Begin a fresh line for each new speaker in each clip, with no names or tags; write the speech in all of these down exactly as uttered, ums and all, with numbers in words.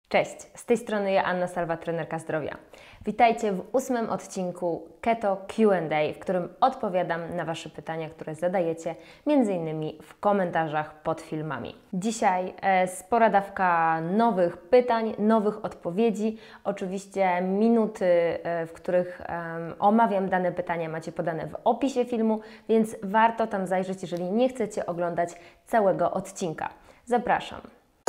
Cześć, z tej strony Joanna Salwa, trenerka zdrowia. Witajcie w ósmym odcinku Keto Q and A, w którym odpowiadam na Wasze pytania, które zadajecie między innymi w komentarzach pod filmami. Dzisiaj e, spora dawka nowych pytań, nowych odpowiedzi. Oczywiście minuty, e, w których e, omawiam dane pytania, macie podane w opisie filmu, więc warto tam zajrzeć, jeżeli nie chcecie oglądać całego odcinka. Zapraszam.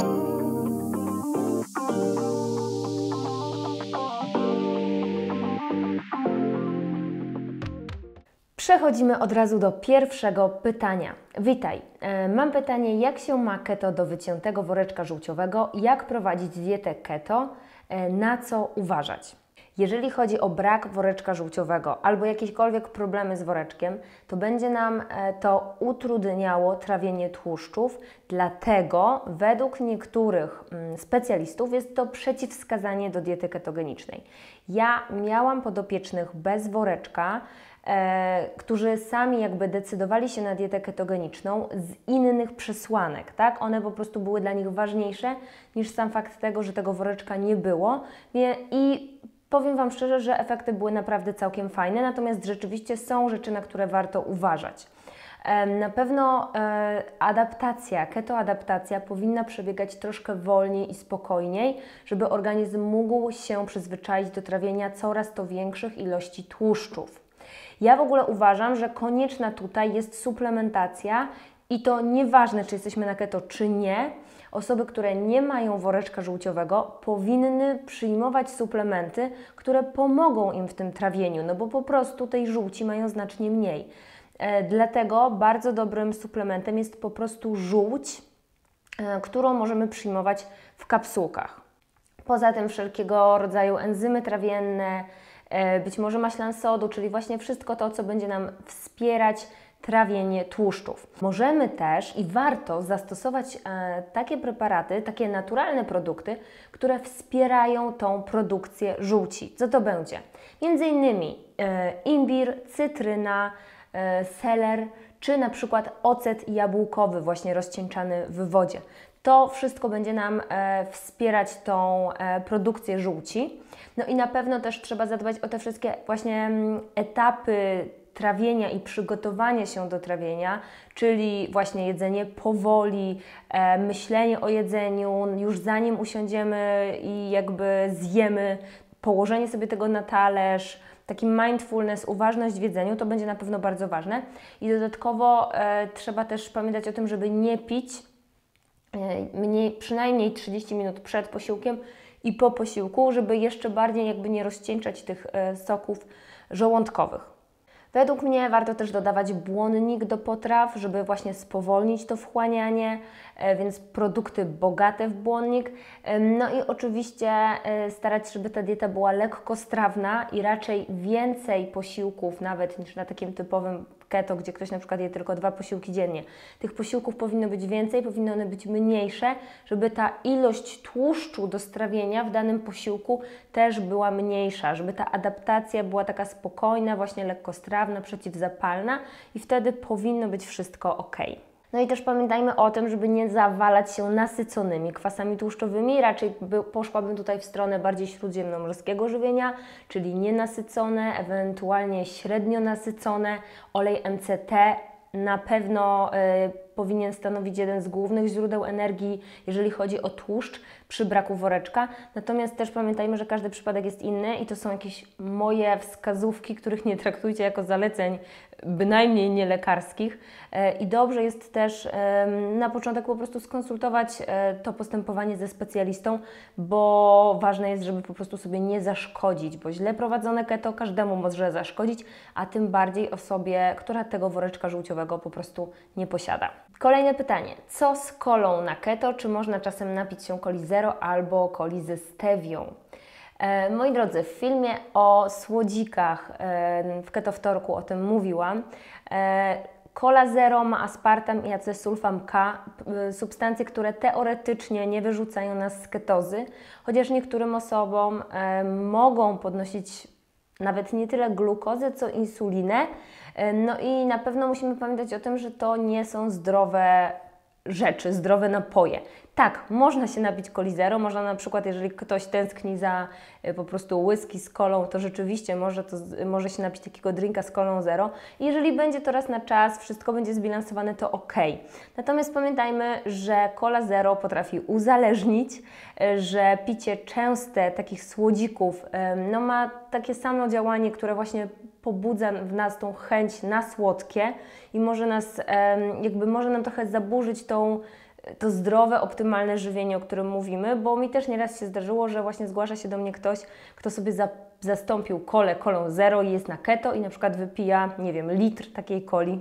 Przechodzimy od razu do pierwszego pytania. Witaj, e, mam pytanie, jak się ma keto do wyciętego woreczka żółciowego, jak prowadzić dietę keto, e, na co uważać? Jeżeli chodzi o brak woreczka żółciowego albo jakiekolwiek problemy z woreczkiem, to będzie nam to utrudniało trawienie tłuszczów, dlatego według niektórych specjalistów jest to przeciwwskazanie do diety ketogenicznej. Ja miałam podopiecznych bez woreczka, E, którzy sami jakby decydowali się na dietę ketogeniczną z innych przesłanek, tak? One po prostu były dla nich ważniejsze niż sam fakt tego, że tego woreczka nie było i powiem Wam szczerze, że efekty były naprawdę całkiem fajne, natomiast rzeczywiście są rzeczy, na które warto uważać. E, na pewno e, adaptacja, ketoadaptacja powinna przebiegać troszkę wolniej i spokojniej, żeby organizm mógł się przyzwyczaić do trawienia coraz to większych ilości tłuszczów. Ja w ogóle uważam, że konieczna tutaj jest suplementacja i to nieważne, czy jesteśmy na keto, czy nie. Osoby, które nie mają woreczka żółciowego, powinny przyjmować suplementy, które pomogą im w tym trawieniu, no bo po prostu tej żółci mają znacznie mniej. E, dlatego bardzo dobrym suplementem jest po prostu żółć, e, którą możemy przyjmować w kapsułkach. Poza tym wszelkiego rodzaju enzymy trawienne, być może maślan sodu, czyli właśnie wszystko to, co będzie nam wspierać trawienie tłuszczów. Możemy też i warto zastosować e, takie preparaty, takie naturalne produkty, które wspierają tą produkcję żółci. Co to będzie? Między innymi e, imbir, cytryna, e, seler, czy na przykład ocet jabłkowy, właśnie rozcieńczany w wodzie. To wszystko będzie nam e, wspierać tą e, produkcję żółci. No i na pewno też trzeba zadbać o te wszystkie właśnie m, etapy trawienia i przygotowania się do trawienia, czyli właśnie jedzenie powoli, e, myślenie o jedzeniu już zanim usiądziemy i jakby zjemy, położenie sobie tego na talerz, taki mindfulness, uważność w jedzeniu, to będzie na pewno bardzo ważne. I dodatkowo e, trzeba też pamiętać o tym, żeby nie pić Mniej, przynajmniej trzydzieści minut przed posiłkiem i po posiłku, żeby jeszcze bardziej jakby nie rozcieńczać tych e, soków żołądkowych. Według mnie warto też dodawać błonnik do potraw, żeby właśnie spowolnić to wchłanianie, e, więc produkty bogate w błonnik. E, no i oczywiście e, starać się, żeby ta dieta była lekkostrawna i raczej więcej posiłków nawet niż na takim typowym keto, gdzie ktoś na przykład je tylko dwa posiłki dziennie. Tych posiłków powinno być więcej, powinny one być mniejsze, żeby ta ilość tłuszczu do strawienia w danym posiłku też była mniejsza, żeby ta adaptacja była taka spokojna, właśnie lekkostrawna, przeciwzapalna i wtedy powinno być wszystko ok. No i też pamiętajmy o tym, żeby nie zawalać się nasyconymi kwasami tłuszczowymi, raczej by, poszłabym tutaj w stronę bardziej śródziemnomorskiego żywienia, czyli nienasycone, ewentualnie średnio nasycone. Olej M C T na pewno y, powinien stanowić jeden z głównych źródeł energii, jeżeli chodzi o tłuszcz przy braku woreczka. Natomiast też pamiętajmy, że każdy przypadek jest inny i to są jakieś moje wskazówki, których nie traktujcie jako zaleceń, bynajmniej nie lekarskich. I dobrze jest też na początek po prostu skonsultować to postępowanie ze specjalistą, bo ważne jest, żeby po prostu sobie nie zaszkodzić, bo źle prowadzone keto każdemu może zaszkodzić, a tym bardziej osobie, która tego woreczka żółciowego po prostu nie posiada. Kolejne pytanie. Co z kolą na keto? Czy można czasem napić się coli zero albo coli ze stewią? E, moi drodzy, w filmie o słodzikach e, w Ketowtorku o tym mówiłam. E, Cola zero ma aspartam i acesulfam K, substancje, które teoretycznie nie wyrzucają nas z ketozy, chociaż niektórym osobom e, mogą podnosić nawet nie tyle glukozę, co insulinę. No i na pewno musimy pamiętać o tym, że to nie są zdrowe rzeczy, zdrowe napoje. Tak, można się napić coli zero, można na przykład, jeżeli ktoś tęskni za y, po prostu whisky z kolą, to rzeczywiście może, to, może się napić takiego drinka z kolą zero. I jeżeli będzie to raz na czas, wszystko będzie zbilansowane, to ok. Natomiast pamiętajmy, że cola zero potrafi uzależnić, y, że picie częste takich słodzików y, no, ma takie samo działanie, które właśnie pobudza w nas tą chęć na słodkie i może nas, y, jakby może nam trochę zaburzyć tą to zdrowe, optymalne żywienie, o którym mówimy, bo mi też nieraz się zdarzyło, że właśnie zgłasza się do mnie ktoś, kto sobie za, zastąpił kolę kolą zero i jest na keto i na przykład wypija, nie wiem, litr takiej coli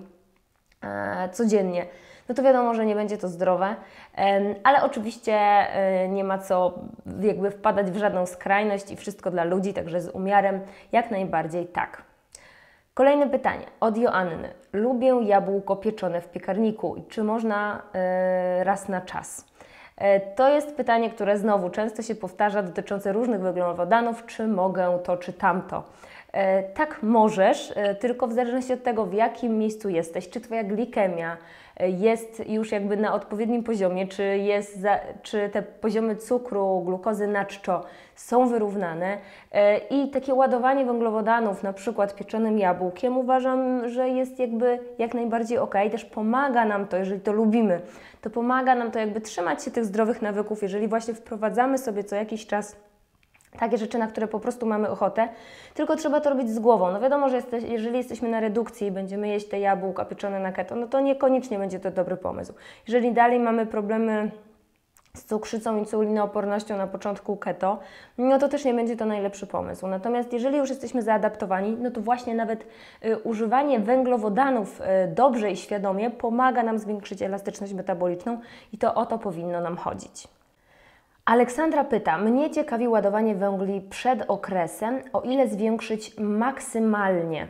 e, codziennie. No to wiadomo, że nie będzie to zdrowe, e, ale oczywiście e, nie ma co jakby wpadać w żadną skrajność i wszystko dla ludzi, także z umiarem jak najbardziej tak. Kolejne pytanie od Joanny. Lubię jabłko pieczone w piekarniku. Czy można y, raz na czas? Y, to jest pytanie, które znowu często się powtarza, dotyczące różnych węglowodanów. Czy mogę to, czy tamto? Y, tak możesz, y, tylko w zależności od tego, w jakim miejscu jesteś, czy Twoja glikemia jest już jakby na odpowiednim poziomie, czy, jest za, czy te poziomy cukru, glukozy na czczo są wyrównane i takie ładowanie węglowodanów, na przykład pieczonym jabłkiem, uważam, że jest jakby jak najbardziej ok. Też pomaga nam to, jeżeli to lubimy, to pomaga nam to jakby trzymać się tych zdrowych nawyków, jeżeli właśnie wprowadzamy sobie co jakiś czas takie rzeczy, na które po prostu mamy ochotę, tylko trzeba to robić z głową. No wiadomo, że jesteś, jeżeli jesteśmy na redukcji i będziemy jeść te jabłka pieczone na keto, no to niekoniecznie będzie to dobry pomysł. Jeżeli dalej mamy problemy z cukrzycą, insulinoopornością na początku keto, no to też nie będzie to najlepszy pomysł. Natomiast jeżeli już jesteśmy zaadaptowani, no to właśnie nawet y, używanie węglowodanów y, dobrze i świadomie pomaga nam zwiększyć elastyczność metaboliczną i to o to powinno nam chodzić. Aleksandra pyta, mnie ciekawi ładowanie węgli przed okresem, o ile zwiększyć maksymalnie?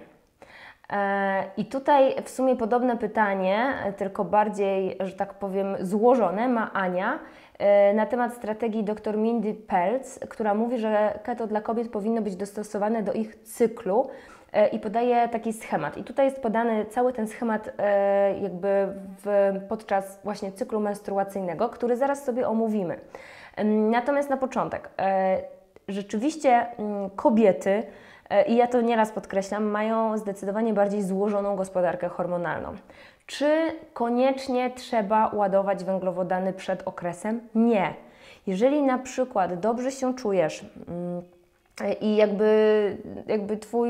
E, I tutaj w sumie podobne pytanie, tylko bardziej, że tak powiem, złożone ma Ania e, na temat strategii dr Mindy Peltz, która mówi, że keto dla kobiet powinno być dostosowane do ich cyklu e, i podaje taki schemat. I tutaj jest podany cały ten schemat e, jakby w, podczas właśnie cyklu menstruacyjnego, który zaraz sobie omówimy. Natomiast na początek, e, rzeczywiście m, kobiety, e, i ja to nieraz podkreślam, mają zdecydowanie bardziej złożoną gospodarkę hormonalną. Czy koniecznie trzeba ładować węglowodany przed okresem? Nie. Jeżeli na przykład dobrze się czujesz, m, i jakby, jakby twój,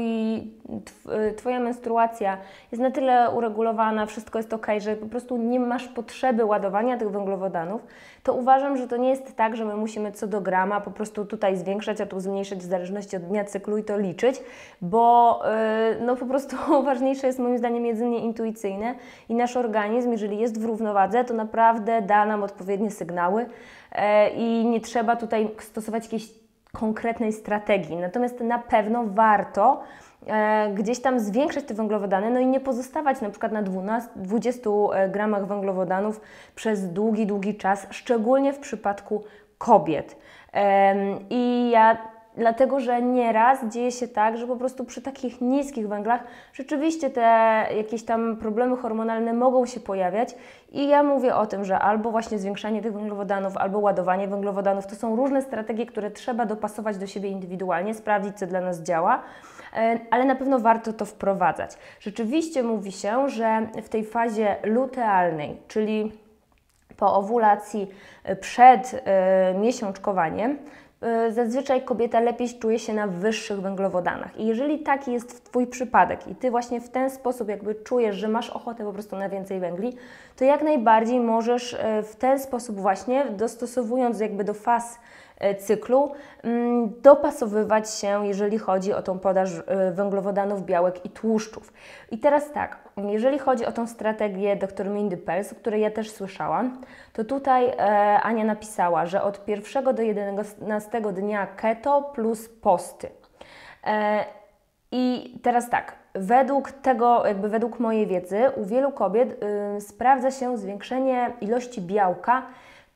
Twoja menstruacja jest na tyle uregulowana, wszystko jest ok, że po prostu nie masz potrzeby ładowania tych węglowodanów, to uważam, że to nie jest tak, że my musimy co do grama po prostu tutaj zwiększać, a tu zmniejszać w zależności od dnia cyklu i to liczyć, bo yy, no po prostu ważniejsze jest moim zdaniem jedzenie intuicyjne i nasz organizm, jeżeli jest w równowadze, to naprawdę da nam odpowiednie sygnały yy, i nie trzeba tutaj stosować jakiejś konkretnej strategii. Natomiast na pewno warto e, gdzieś tam zwiększać te węglowodany, no i nie pozostawać na przykład na dwudziestu gramach węglowodanów przez długi, długi czas, szczególnie w przypadku kobiet. E, I ja Dlatego, że nieraz dzieje się tak, że po prostu przy takich niskich węglach rzeczywiście te jakieś tam problemy hormonalne mogą się pojawiać i ja mówię o tym, że albo właśnie zwiększanie tych węglowodanów, albo ładowanie węglowodanów, to są różne strategie, które trzeba dopasować do siebie indywidualnie, sprawdzić, co dla nas działa, ale na pewno warto to wprowadzać. Rzeczywiście mówi się, że w tej fazie lutealnej, czyli po owulacji przed miesiączkowaniem, zazwyczaj kobieta lepiej czuje się na wyższych węglowodanach. I jeżeli taki jest Twój przypadek i Ty właśnie w ten sposób jakby czujesz, że masz ochotę po prostu na więcej węgli, to jak najbardziej możesz w ten sposób właśnie, dostosowując jakby do faz cyklu, dopasowywać się, jeżeli chodzi o tą podaż węglowodanów, białek i tłuszczów. I teraz tak, jeżeli chodzi o tą strategię dr Mindy Peltz, o której ja też słyszałam, to tutaj Ania napisała, że od pierwszego do jedenastego dnia keto plus posty. I teraz tak, według tego, jakby według mojej wiedzy, u wielu kobiet sprawdza się zwiększenie ilości białka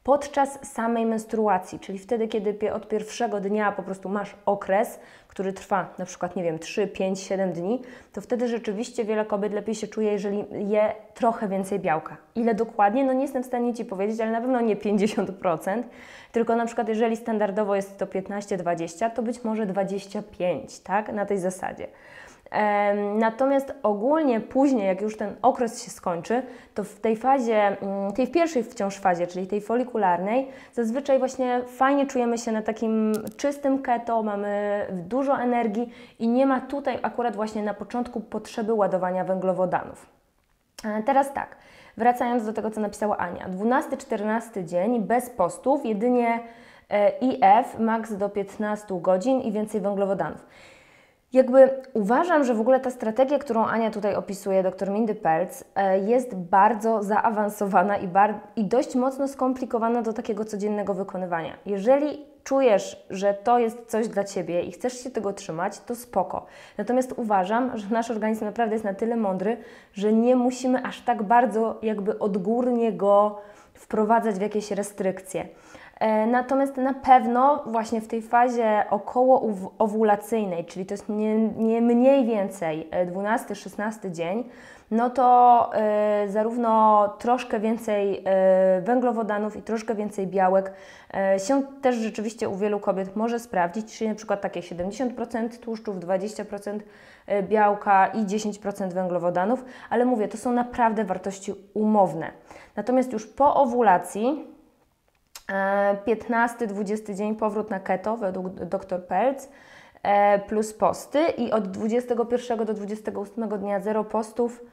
podczas samej menstruacji, czyli wtedy, kiedy od pierwszego dnia po prostu masz okres, który trwa na przykład, nie wiem, trzy, pięć, siedem dni, to wtedy rzeczywiście wiele kobiet lepiej się czuje, jeżeli je trochę więcej białka. Ile dokładnie? No nie jestem w stanie Ci powiedzieć, ale na pewno nie pięćdziesiąt procent, tylko na przykład jeżeli standardowo jest to piętnaście dwadzieścia, to być może dwadzieścia pięć, tak? Na tej zasadzie. Natomiast ogólnie później, jak już ten okres się skończy, to w tej fazie, tej pierwszej wciąż fazie, czyli tej folikularnej, zazwyczaj właśnie fajnie czujemy się na takim czystym keto, mamy dużo energii i nie ma tutaj akurat właśnie na początku potrzeby ładowania węglowodanów. Teraz tak, wracając do tego, co napisała Ania. dwunasty czternasty dzień bez postów, jedynie I F, maks do piętnastu godzin i więcej węglowodanów. Jakby uważam, że w ogóle ta strategia, którą Ania tutaj opisuje, dr Mindy Peltz, jest bardzo zaawansowana i, bar i dość mocno skomplikowana do takiego codziennego wykonywania. Jeżeli czujesz, że to jest coś dla Ciebie i chcesz się tego trzymać, to spoko. Natomiast uważam, że nasz organizm naprawdę jest na tyle mądry, że nie musimy aż tak bardzo jakby odgórnie go wprowadzać w jakieś restrykcje. Natomiast na pewno właśnie w tej fazie około owulacyjnej, czyli to jest nie, nie mniej więcej dwunasty szesnasty dzień, no to y, zarówno troszkę więcej y, węglowodanów i troszkę więcej białek y, się też rzeczywiście u wielu kobiet może sprawdzić, czyli na przykład takie siedemdziesiąt procent tłuszczów, dwadzieścia procent białka i dziesięć procent węglowodanów, ale mówię, to są naprawdę wartości umowne. Natomiast już po owulacji piętnasty dwudziesty dzień powrót na keto według dr Peltz plus posty i od dwudziestego pierwszego do dwudziestego ósmego dnia zero postów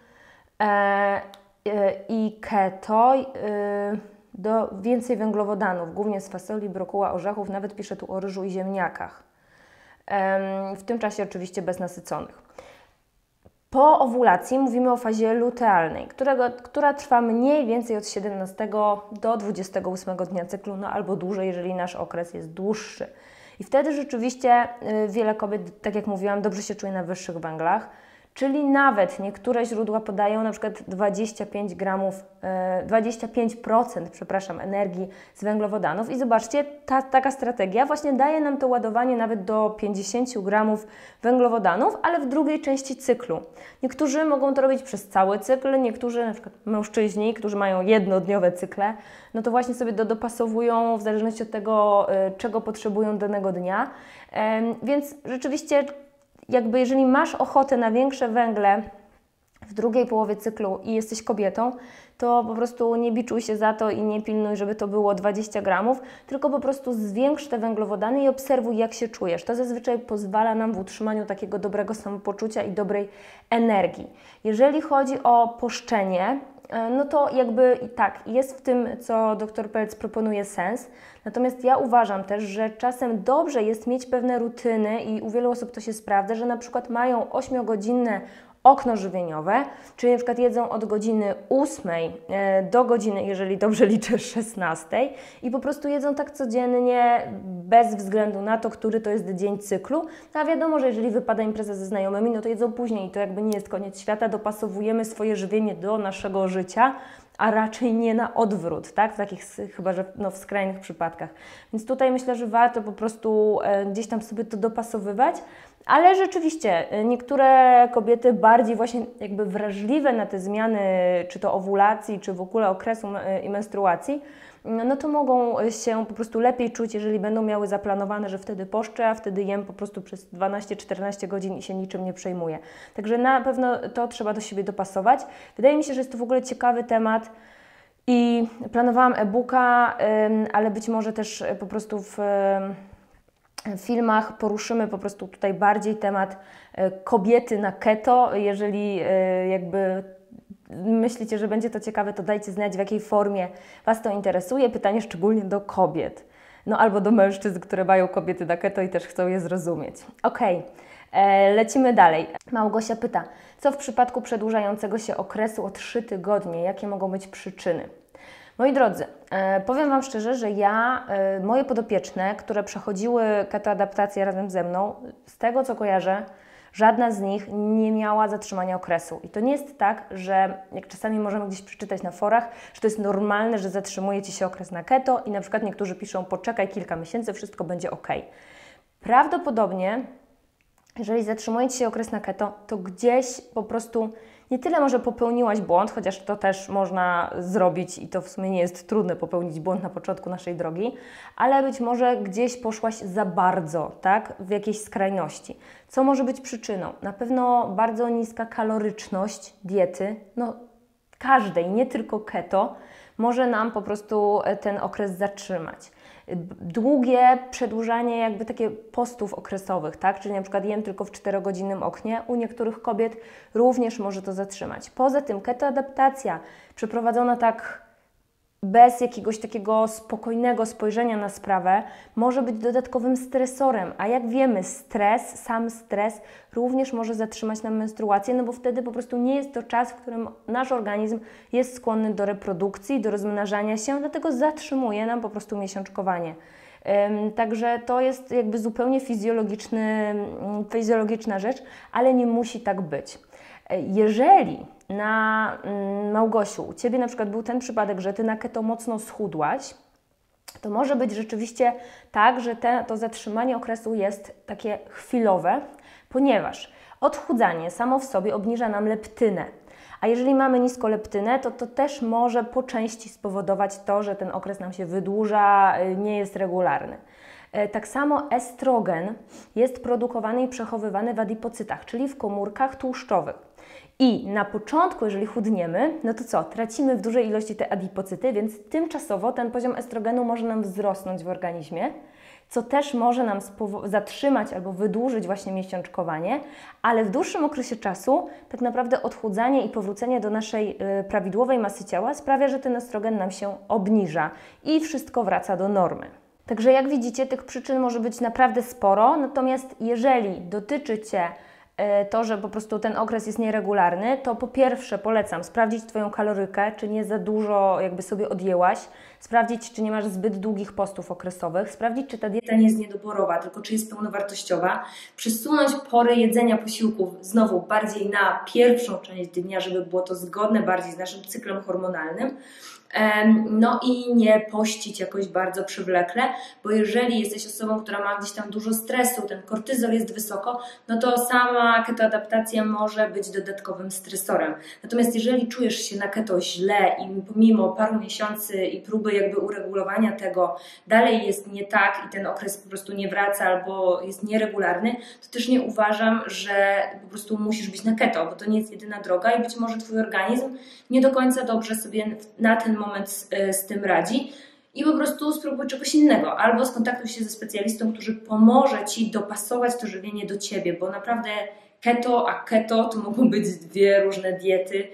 i keto do więcej węglowodanów, głównie z fasoli, brokuła, orzechów, nawet piszę tu o ryżu i ziemniakach. W tym czasie oczywiście bez nasyconych. Po owulacji mówimy o fazie lutealnej, którego, która trwa mniej więcej od siedemnastego do dwudziestego ósmego dnia cyklu, no albo dłużej, jeżeli nasz okres jest dłuższy. I wtedy rzeczywiście y, wiele kobiet, tak jak mówiłam, dobrze się czuje na wyższych węglach, czyli nawet niektóre źródła podają na przykład dwadzieścia pięć gramów, y, dwadzieścia pięć procent, przepraszam, energii z węglowodanów. I zobaczcie, ta, taka strategia właśnie daje nam to ładowanie nawet do pięćdziesięciu gramów węglowodanów, ale w drugiej części cyklu. Niektórzy mogą to robić przez cały cykl, niektórzy, na przykład mężczyźni, którzy mają jednodniowe cykle, no to właśnie sobie to dopasowują w zależności od tego, y, czego potrzebują danego dnia. Y, więc rzeczywiście jakby jeżeli masz ochotę na większe węgle w drugiej połowie cyklu i jesteś kobietą, to po prostu nie biczuj się za to i nie pilnuj, żeby to było dwadzieścia gramów, tylko po prostu zwiększ te węglowodany i obserwuj, jak się czujesz. To zazwyczaj pozwala nam w utrzymaniu takiego dobrego samopoczucia i dobrej energii. Jeżeli chodzi o poszczenie, no to jakby i tak, jest w tym, co dr Peltz proponuje, sens. Natomiast ja uważam też, że czasem dobrze jest mieć pewne rutyny i u wielu osób to się sprawdza, że na przykład mają ośmiogodzinne okno żywieniowe, czyli na przykład jedzą od godziny ósmej do godziny, jeżeli dobrze liczę, szesnastej i po prostu jedzą tak codziennie, bez względu na to, który to jest dzień cyklu. No a wiadomo, że jeżeli wypada impreza ze znajomymi, no to jedzą później i to jakby nie jest koniec świata, dopasowujemy swoje żywienie do naszego życia, a raczej nie na odwrót, tak? W takich chyba, że no, w skrajnych przypadkach. Więc tutaj myślę, że warto po prostu e, gdzieś tam sobie to dopasowywać, ale rzeczywiście e, niektóre kobiety bardziej właśnie jakby wrażliwe na te zmiany, czy to owulacji, czy w ogóle okresu e, i menstruacji, no to mogą się po prostu lepiej czuć, jeżeli będą miały zaplanowane, że wtedy poszczę, a wtedy jem po prostu przez dwanaście czternaście godzin i się niczym nie przejmuję. Także na pewno to trzeba do siebie dopasować. Wydaje mi się, że jest to w ogóle ciekawy temat i planowałam e-booka, ale być może też po prostu w filmach poruszymy po prostu tutaj bardziej temat kobiety na keto. Jeżeli jakby myślicie, że będzie to ciekawe, to dajcie znać, w jakiej formie Was to interesuje. Pytanie szczególnie do kobiet, no albo do mężczyzn, które mają kobiety na keto i też chcą je zrozumieć. Ok, e, lecimy dalej. Małgosia pyta, co w przypadku przedłużającego się okresu o trzy tygodnie? Jakie mogą być przyczyny? Moi drodzy, e, powiem Wam szczerze, że ja, e, moje podopieczne, które przechodziły ketoadaptację razem ze mną, z tego co kojarzę, Żadna z nich nie miała zatrzymania okresu. I to nie jest tak, że jak czasami możemy gdzieś przeczytać na forach, że to jest normalne, że zatrzymuje Ci się okres na keto i na przykład niektórzy piszą, poczekaj kilka miesięcy, wszystko będzie ok. Prawdopodobnie, jeżeli zatrzymuje Ci się okres na keto, to gdzieś po prostu nie tyle może popełniłaś błąd, chociaż to też można zrobić i to w sumie nie jest trudne popełnić błąd na początku naszej drogi, ale być może gdzieś poszłaś za bardzo, tak, w jakiejś skrajności. Co może być przyczyną? Na pewno bardzo niska kaloryczność diety, no każdej, nie tylko keto, może nam po prostu ten okres zatrzymać. Długie przedłużanie jakby takie postów okresowych, tak? Czyli na przykład jem tylko w czterogodzinnym oknie, u niektórych kobiet również może to zatrzymać. Poza tym ketoadaptacja przeprowadzona tak bez jakiegoś takiego spokojnego spojrzenia na sprawę może być dodatkowym stresorem, a jak wiemy, stres, sam stres również może zatrzymać nam menstruację, no bo wtedy po prostu nie jest to czas, w którym nasz organizm jest skłonny do reprodukcji, do rozmnażania się, dlatego zatrzymuje nam po prostu miesiączkowanie. Ym, także to jest jakby zupełnie fizjologiczny, fizjologiczna rzecz, ale nie musi tak być. Jeżeli na mm, Małgosiu, u Ciebie na przykład był ten przypadek, że Ty na keto mocno schudłaś, to może być rzeczywiście tak, że te, to zatrzymanie okresu jest takie chwilowe, ponieważ odchudzanie samo w sobie obniża nam leptynę. A jeżeli mamy niską leptynę, to to też może po części spowodować to, że ten okres nam się wydłuża, nie jest regularny. Tak samo estrogen jest produkowany i przechowywany w adipocytach, czyli w komórkach tłuszczowych. I na początku, jeżeli chudniemy, no to co? Tracimy w dużej ilości te adipocyty, więc tymczasowo ten poziom estrogenu może nam wzrosnąć w organizmie, co też może nam zatrzymać albo wydłużyć właśnie miesiączkowanie, ale w dłuższym okresie czasu tak naprawdę odchudzanie i powrócenie do naszej y, prawidłowej masy ciała sprawia, że ten estrogen nam się obniża i wszystko wraca do normy. Także jak widzicie, tych przyczyn może być naprawdę sporo, natomiast jeżeli dotyczy Cię to, że po prostu ten okres jest nieregularny, to po pierwsze polecam sprawdzić Twoją kalorykę, czy nie za dużo jakby sobie odjęłaś, sprawdzić, czy nie masz zbyt długich postów okresowych, sprawdzić, czy ta dieta nie jest niedoborowa, tylko czy jest pełnowartościowa, przesunąć pory jedzenia posiłków znowu bardziej na pierwszą część dnia, żeby było to zgodne bardziej z naszym cyklem hormonalnym. No i nie pościć jakoś bardzo przywlekle, bo jeżeli jesteś osobą, która ma gdzieś tam dużo stresu, ten kortyzol jest wysoko, no to sama ketoadaptacja może być dodatkowym stresorem. Natomiast jeżeli czujesz się na keto źle i pomimo paru miesięcy i próby jakby uregulowania tego dalej jest nie tak i ten okres po prostu nie wraca albo jest nieregularny, to też nie uważam, że po prostu musisz być na keto, bo to nie jest jedyna droga i być może Twój organizm nie do końca dobrze sobie na ten moment z, z tym radzi i po prostu spróbuj czegoś innego albo skontaktuj się ze specjalistą, który pomoże Ci dopasować to żywienie do Ciebie, bo naprawdę keto a keto to mogą być dwie różne diety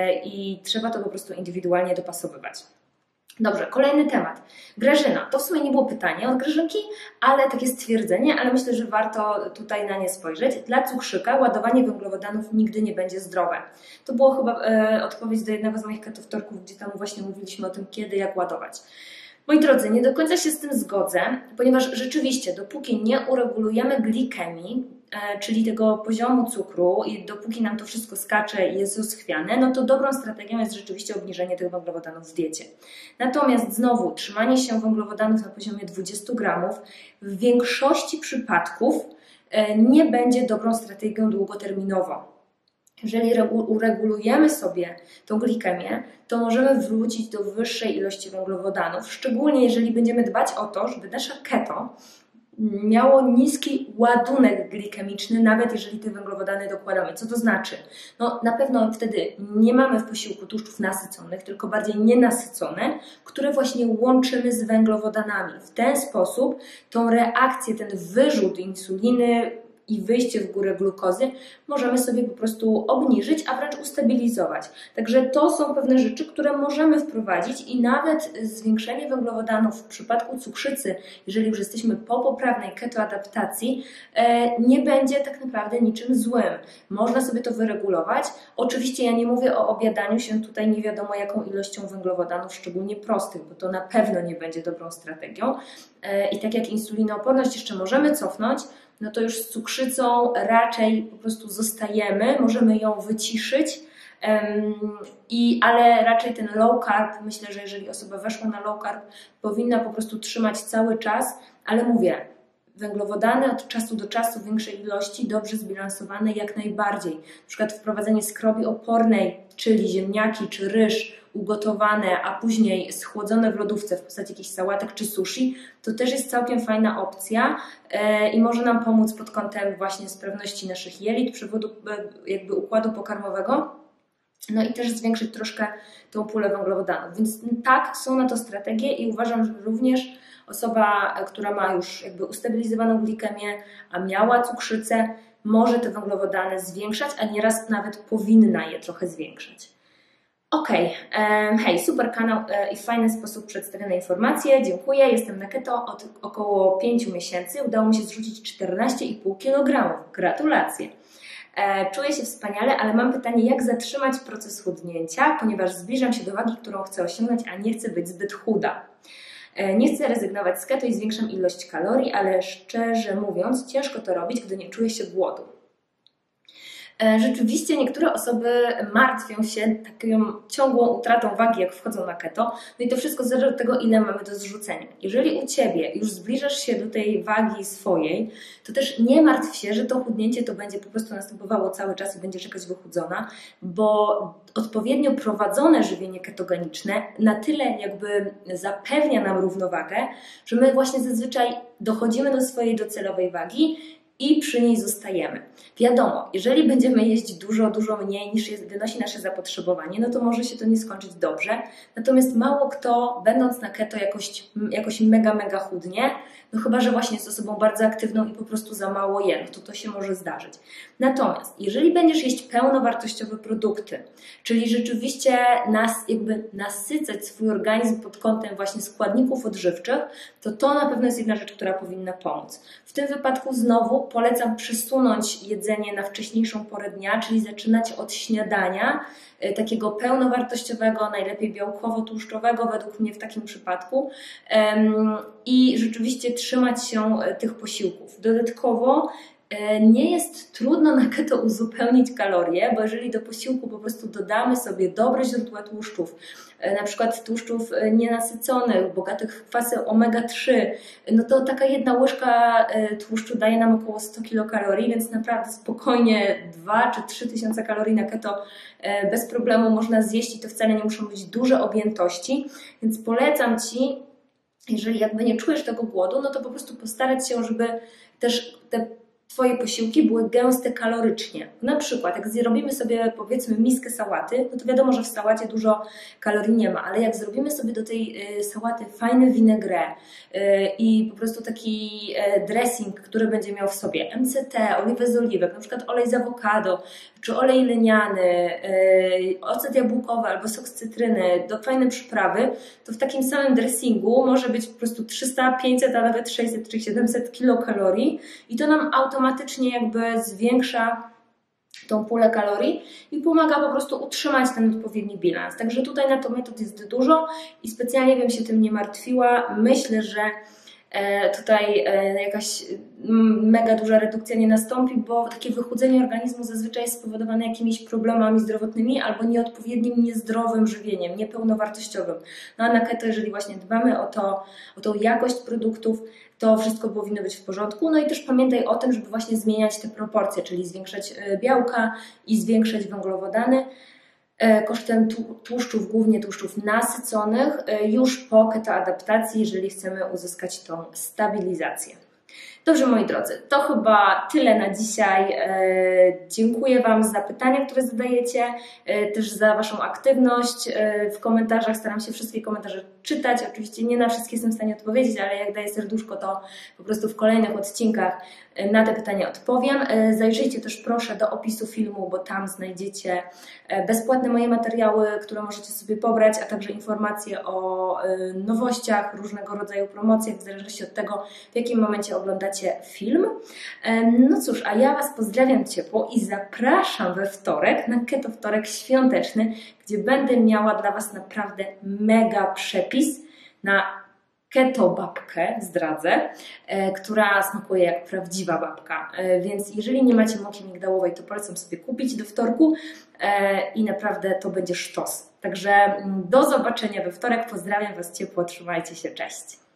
i trzeba to po prostu indywidualnie dopasowywać. Dobrze, kolejny temat. Grażyna. To w sumie nie było pytanie od Grażynki, ale takie stwierdzenie, ale myślę, że warto tutaj na nie spojrzeć. Dla cukrzyka ładowanie węglowodanów nigdy nie będzie zdrowe. To było chyba e, odpowiedź do jednego z moich ketowtorków, gdzie tam właśnie mówiliśmy o tym, kiedy, jak ładować. Moi drodzy, nie do końca się z tym zgodzę, ponieważ rzeczywiście dopóki nie uregulujemy glikemii, e, czyli tego poziomu cukru i dopóki nam to wszystko skacze i jest rozchwiane, no to dobrą strategią jest rzeczywiście obniżenie tych węglowodanów w diecie. Natomiast znowu trzymanie się węglowodanów na poziomie dwudziestu gramów w większości przypadków e, nie będzie dobrą strategią długoterminową. Jeżeli uregulujemy sobie tą glikemię, to możemy wrócić do wyższej ilości węglowodanów, szczególnie jeżeli będziemy dbać o to, żeby nasze keto miało niski ładunek glikemiczny, nawet jeżeli te węglowodany dokładamy. Co to znaczy? No na pewno wtedy nie mamy w posiłku tłuszczów nasyconych, tylko bardziej nienasycone, które właśnie łączymy z węglowodanami. W ten sposób tą reakcję, ten wyrzut insuliny i wyjście w górę glukozy możemy sobie po prostu obniżyć, a wręcz ustabilizować. Także to są pewne rzeczy, które możemy wprowadzić i nawet zwiększenie węglowodanów w przypadku cukrzycy, jeżeli już jesteśmy po poprawnej ketoadaptacji, nie będzie tak naprawdę niczym złym. Można sobie to wyregulować. Oczywiście ja nie mówię o obiadaniu się tutaj nie wiadomo jaką ilością węglowodanów, szczególnie prostych, bo to na pewno nie będzie dobrą strategią. I tak jak insulinooporność jeszcze możemy cofnąć, no to już z cukrzycą raczej po prostu zostajemy, możemy ją wyciszyć, um, i, ale raczej ten low carb, myślę, że jeżeli osoba weszła na low carb, powinna po prostu trzymać cały czas, ale mówię, węglowodany od czasu do czasu w większej ilości, dobrze zbilansowane jak najbardziej. Na przykład wprowadzenie skrobi opornej, czyli ziemniaki, czy ryż ugotowane, a później schłodzone w lodówce w postaci jakichś sałatek czy sushi, to też jest całkiem fajna opcja e, i może nam pomóc pod kątem właśnie sprawności naszych jelit, przewodu, jakby układu pokarmowego. No i też zwiększyć troszkę tą pulę węglowodanów. Więc tak, są na to strategie i uważam, że również osoba, która ma już jakby ustabilizowaną glikemię, a miała cukrzycę, może te węglowodany zwiększać, a nieraz nawet powinna je trochę zwiększać. Ok, um, hej, super kanał e, i w fajny sposób przedstawione informacje, dziękuję. Jestem na keto od około pięciu miesięcy, udało mi się zrzucić czternaście i pół kilograma. Gratulacje. E, czuję się wspaniale, ale mam pytanie, jak zatrzymać proces chudnięcia, ponieważ zbliżam się do wagi, którą chcę osiągnąć, a nie chcę być zbyt chuda. E, nie chcę rezygnować z keto i zwiększam ilość kalorii, ale szczerze mówiąc, ciężko to robić, gdy nie czuję się głodu. Rzeczywiście niektóre osoby martwią się taką ciągłą utratą wagi, jak wchodzą na keto. No i to wszystko zależy od tego, ile mamy do zrzucenia. Jeżeli u Ciebie już zbliżasz się do tej wagi swojej, to też nie martw się, że to chudnięcie to będzie po prostu następowało cały czas i będziesz jakaś wychudzona, bo odpowiednio prowadzone żywienie ketogeniczne na tyle jakby zapewnia nam równowagę, że my właśnie zazwyczaj dochodzimy do swojej docelowej wagi i przy niej zostajemy. Wiadomo, jeżeli będziemy jeść dużo, dużo mniej niż jest, wynosi nasze zapotrzebowanie, no to może się to nie skończyć dobrze. Natomiast mało kto, będąc na keto, jakoś, jakoś mega, mega chudnie, no chyba że właśnie jest osobą bardzo aktywną i po prostu za mało je, no to to się może zdarzyć. Natomiast jeżeli będziesz jeść pełnowartościowe produkty, czyli rzeczywiście nas, jakby nasycać swój organizm pod kątem właśnie składników odżywczych, to to na pewno jest jedna rzecz, która powinna pomóc. W tym wypadku znowu polecam przesunąć jedzenie na wcześniejszą porę dnia, czyli zaczynać od śniadania, takiego pełnowartościowego, najlepiej białkowo-tłuszczowego według mnie w takim przypadku, i rzeczywiście trzymać się tych posiłków. Dodatkowo nie jest trudno na keto uzupełnić kalorie, bo jeżeli do posiłku po prostu dodamy sobie dobre źródła tłuszczów, na przykład tłuszczów nienasyconych, bogatych w kwasy omega trzy, no to taka jedna łyżka tłuszczu daje nam około sto kilokalorii, więc naprawdę spokojnie dwa czy trzy tysiące kalorii na keto bez problemu można zjeść i to wcale nie muszą być duże objętości, więc polecam Ci, jeżeli jakby nie czujesz tego głodu, no to po prostu postarać się, żeby też te Twoje posiłki były gęste kalorycznie. Na przykład, jak zrobimy sobie powiedzmy miskę sałaty, no to wiadomo, że w sałacie dużo kalorii nie ma, ale jak zrobimy sobie do tej sałaty fajny vinaigrette i po prostu taki dressing, który będzie miał w sobie M C T, oliwę z oliwek, na przykład olej z awokado, czy olej lniany, ocet jabłkowy albo sok z cytryny, do fajne przyprawy, to w takim samym dressingu może być po prostu trzysta, pięćset, a nawet sześćset czy siedemset kilokalorii i to nam automatycznie jakby zwiększa tą pulę kalorii i pomaga po prostu utrzymać ten odpowiedni bilans. Także tutaj na to metod jest dużo i specjalnie bym się tym nie martwiła. Myślę, że tutaj jakaś mega duża redukcja nie nastąpi, bo takie wychudzenie organizmu zazwyczaj jest spowodowane jakimiś problemami zdrowotnymi albo nieodpowiednim, niezdrowym żywieniem, niepełnowartościowym. No a na keto, jeżeli właśnie dbamy o to, o tą jakość produktów, to wszystko powinno być w porządku. No i też pamiętaj o tym, żeby właśnie zmieniać te proporcje, czyli zwiększać białka i zwiększać węglowodany kosztem tłuszczów, głównie tłuszczów nasyconych, już po ketoadaptacji, jeżeli chcemy uzyskać tą stabilizację. Dobrze, moi drodzy, to chyba tyle na dzisiaj. Dziękuję Wam za pytania, które zadajecie, też za Waszą aktywność w komentarzach. Staram się wszystkie komentarze czytać. Oczywiście nie na wszystkie jestem w stanie odpowiedzieć, ale jak daję serduszko, to po prostu w kolejnych odcinkach na te pytania odpowiem. Zajrzyjcie też proszę do opisu filmu, bo tam znajdziecie bezpłatne moje materiały, które możecie sobie pobrać, a także informacje o nowościach, różnego rodzaju promocjach, w zależności od tego, w jakim momencie oglądacie film. No cóż, a ja Was pozdrawiam ciepło i zapraszam we wtorek na Keto Wtorek Świąteczny, gdzie będę miała dla Was naprawdę mega przepis na
keto babkę, zdradzę, która smakuje jak prawdziwa babka. Więc jeżeli nie macie mąki migdałowej, to polecam sobie kupić do wtorku i naprawdę to będzie sztos. Także do zobaczenia we wtorek. Pozdrawiam Was ciepło, trzymajcie się, cześć!